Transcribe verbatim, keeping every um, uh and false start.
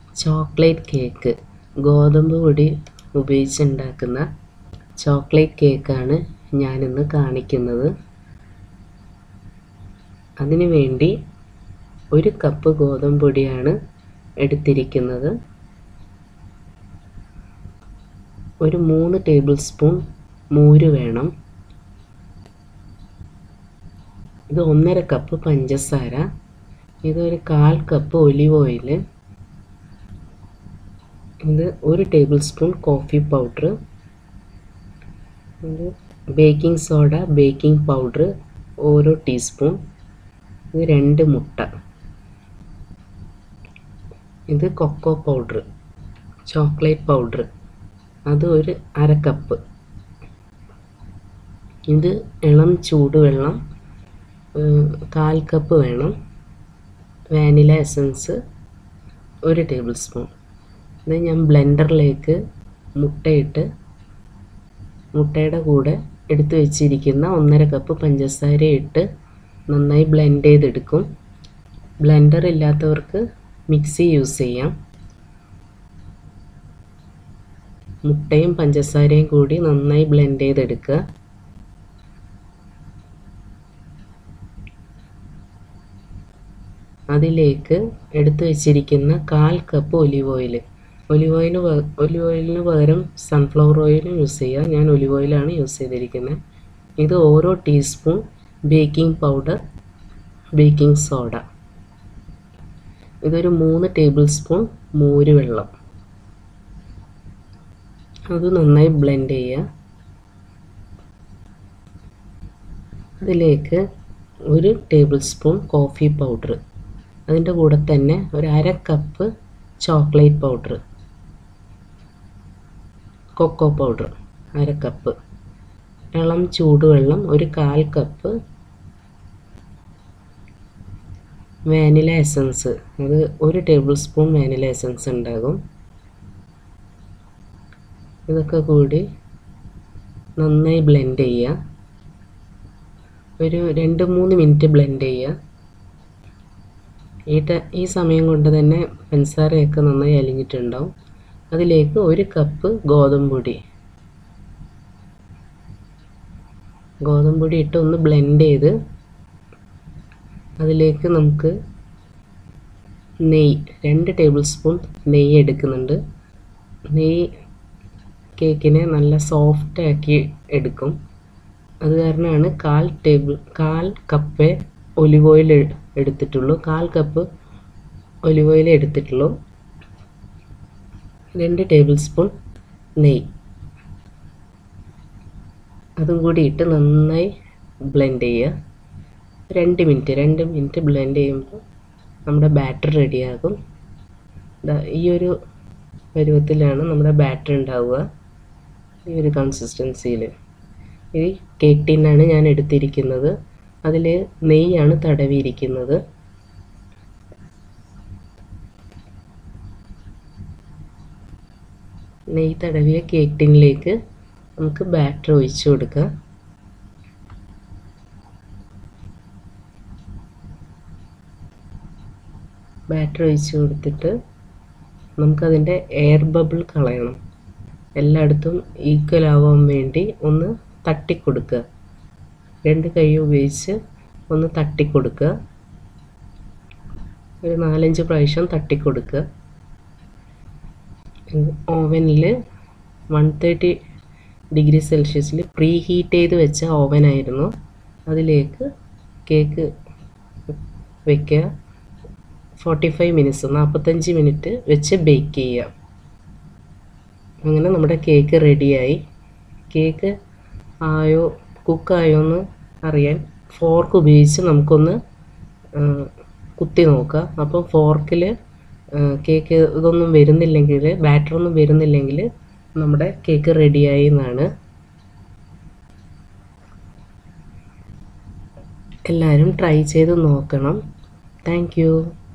Chocolate cake, ഗോതമ്പ് പൊടി ഉപയോഗിച്ചുണ്ടാക്കുന്ന chocolate കേക്കാണ് ഞാനിന്ന് കാണിക്കുന്നത്. അതിനു വേണ്ടി ഒരു കപ്പ് ഗോതമ്പ് പൊടിയാണ് എടുത്തിരിക്കുന്നത്. ഒരു മൂന്ന് ടേബിൾ സ്പൂൺ മോര് വേണം. ഇത് ഒന്നര കപ്പ് പഞ്ചസാര, ഇതൊരു കാൽ കപ്പ് ഒലിവ് ഓയിൽ, ഇത് ഒരു ടേബിൾ സ്പൂൺ കോഫി പൗഡർ, ഇത് ബേക്കിംഗ് സോഡ, ബേക്കിംഗ് പൗഡർ ഓരോ ടീസ്പൂൺ, ഇത് രണ്ട് മുട്ട, ഇത് കൊക്കോ പൗഡർ, ചോക്ലേറ്റ് പൗഡർ അത് ഒരു അര കപ്പ്, ഇത് ഇളം ചൂടുവെള്ളം കാൽ കപ്പ് വേണം, വാനില എസൻസ് ഒരു ടേബിൾ സ്പൂൺ. ഇത് ഞാൻ ബ്ലെൻഡറിലേക്ക് മുട്ടയിട്ട് മുട്ടയുടെ കൂടെ എടുത്തു വെച്ചിരിക്കുന്ന ഒന്നര കപ്പ് പഞ്ചസാര ഇട്ട് നന്നായി ബ്ലെൻഡ് ചെയ്തെടുക്കും. ബ്ലെൻഡർ ഇല്ലാത്തവർക്ക് മിക്സി യൂസ് ചെയ്യാം. മുട്ടയും പഞ്ചസാരയും കൂടി നന്നായി ബ്ലെൻഡ് ചെയ്തെടുക്കുക. അതിലേക്ക് എടുത്തു വെച്ചിരിക്കുന്ന കാൽ cup olive oil, olive oil olive ഓയിലിന് പകരം സൺഫ്ലവർ ഓയിലും യൂസ് ചെയ്യുക. ഞാൻ ഒലിവ് ഓയിലാണ് യൂസ് ചെയ്തിരിക്കുന്നത്. ഇത് ഓരോ teaspoon baking powder, baking soda, ഇതൊരു മൂന്ന് ടേബിൾ സ്പൂൺ മോര് വെള്ളം, അത് നന്നായി ബ്ലെൻഡ് ചെയ്യുക. അതിലേക്ക് ഒരു ടേബിൾ സ്പൂൺ കോഫി പൗഡർ, അതിൻ്റെ കൂടെ തന്നെ ഒരു അര cup chocolate powder, cocoa powder അര കപ്പ്, ഇളം ചൂടുവെള്ളം ഒരു കാൽ കപ്പ്, വാനില എസൻസ് അത് ഒരു ടേബിൾ സ്പൂൺ വാനില എസൻസ് ഉണ്ടാകും. ഇതൊക്കെ കൂടി നന്നായി ബ്ലെൻഡ് ചെയ്യുക. ഒരു രണ്ട് മൂന്ന് മിനിറ്റ് ബ്ലെൻഡ് ചെയ്യുക. ഈ ഈ സമയം കൊണ്ട് തന്നെ പഞ്ചസാരയൊക്കെ നന്നായി അലിഞ്ഞിട്ടുണ്ടാവും. അതിലേക്ക് ഒരു കപ്പ് ഗോതമ്പ് പൊടി ഗോതമ്പ് പൊടി ഇട്ട് ഒന്ന് ബ്ലെൻഡ് ചെയ്ത് അതിലേക്ക് നമുക്ക് നെയ്യ് രണ്ട് ടേബിൾ സ്പൂൺ നെയ്യ് എടുക്കുന്നുണ്ട്. നെയ്യ് കേക്കിനെ നല്ല സോഫ്റ്റ് ആക്കി എടുക്കും. അത് കാരണമാണ് കാൽ ടേബിൾ കാൽ കപ്പ് ഒലിവ് ഓയിൽ എടുത്തിട്ടുള്ളൂ കാൽ കപ്പ് ഒലിവ് ഓയിൽ എടുത്തിട്ടുള്ളൂ. രണ്ട് ടേബിൾ സ്പൂൺ നെയ്യ് അതും കൂടി ഇട്ട് നന്നായി ബ്ലെൻഡ് ചെയ്യുക. രണ്ട് മിനിറ്റ് രണ്ട് മിനിറ്റ് ബ്ലെൻഡ് ചെയ്യുമ്പോൾ നമ്മുടെ ബാറ്റർ റെഡിയാകും. ഈ ഒരു പരുവത്തിലാണ് നമ്മുടെ ബാറ്റർ ഉണ്ടാവുക, ഈ ഒരു കൺസിസ്റ്റൻസിയിൽ. ഈ കേക്ക് ടിന്നാണ് ഞാൻ എടുത്തിരിക്കുന്നത്. അതിൽ നെയ്യാണ് തടവിയിരിക്കുന്നത്. നെയ്യ് തടവിയ കേക്ക് ടിന്നിലേക്ക് നമുക്ക് ബാറ്റർ ഒഴിച്ചു കൊടുക്കാം. ബാറ്റർ ഒഴിച്ച് കൊടുത്തിട്ട് നമുക്കതിൻ്റെ എയർ ബബിൾ കളയണം. എല്ലായിടത്തും ഈക്വൽ ആവാൻ വേണ്ടി ഒന്ന് തട്ടിക്കൊടുക്കുക. രണ്ട് കൈ ഉപയോഗിച്ച് ഒന്ന് തട്ടിക്കൊടുക്കുക. ഒരു നാലഞ്ച് പ്രാവശ്യം തട്ടിക്കൊടുക്കുക. ഓവനിൽ വൺ തേർട്ടി ഡിഗ്രി സെൽഷ്യസിൽ പ്രീ ഹീറ്റ് ചെയ്ത് വെച്ച ഓവനായിരുന്നു. അതിലേക്ക് കേക്ക് വയ്ക്കുക. ഫോർട്ടി ഫൈവ് മിനിറ്റ്സ് നാൽപ്പത്തഞ്ച് മിനിറ്റ് വെച്ച് ബേക്ക് ചെയ്യുക. അങ്ങനെ നമ്മുടെ കേക്ക് റെഡിയായി. കേക്ക് ആയോ കുക്കായോ എന്ന് അറിയാൻ ഫോർക്ക് ഉപയോഗിച്ച് നമുക്കൊന്ന് കുത്തി നോക്കാം. അപ്പോൾ ഫോർക്കിൽ കേക്ക് ഇതൊന്നും വരുന്നില്ലെങ്കിൽ, ബാറ്ററൊന്നും വരുന്നില്ലെങ്കിൽ നമ്മുടെ കേക്ക് റെഡിയായി എന്നാണ്. എല്ലാവരും ട്രൈ ചെയ്ത് നോക്കണം. Thank U.